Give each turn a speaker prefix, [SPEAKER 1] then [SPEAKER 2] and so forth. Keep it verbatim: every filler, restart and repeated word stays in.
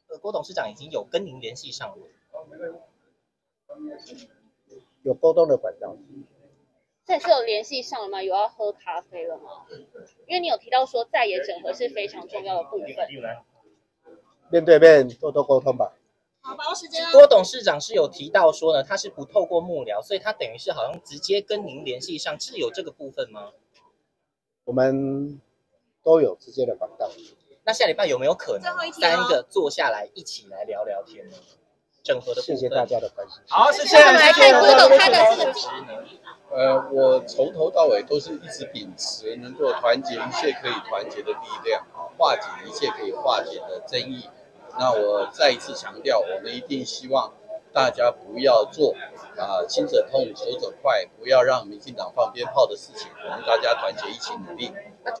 [SPEAKER 1] 呃郭董事长已经有跟您联系上了。
[SPEAKER 2] 有沟通的管道。
[SPEAKER 3] 这次有联系上了吗？有要喝咖啡了吗？因为你有提到说在野整合是非常重要的部分。
[SPEAKER 2] 面对面多多沟通吧。
[SPEAKER 4] 好，把握时间。
[SPEAKER 1] 郭董事长是有提到说呢，他是不透过幕僚，所以他等于是好像直接跟您联系上，是有这个部分吗？
[SPEAKER 2] 我们都有直接的管道。
[SPEAKER 1] 那下礼拜有没有可能三个坐下来一起来聊聊天呢？整合的部分。
[SPEAKER 2] 谢谢大家的关心。
[SPEAKER 1] 好，谢谢。
[SPEAKER 3] 我们来看郭董他的这个
[SPEAKER 5] 呃，我从头到尾都是一直秉持能够团结一切可以团结的力量，化解一切可以化解的争议。那我再一次强调，我们一定希望大家不要做啊、呃、亲者痛，仇者快，不要让民进党放鞭炮的事情。我们大家团结一起努力。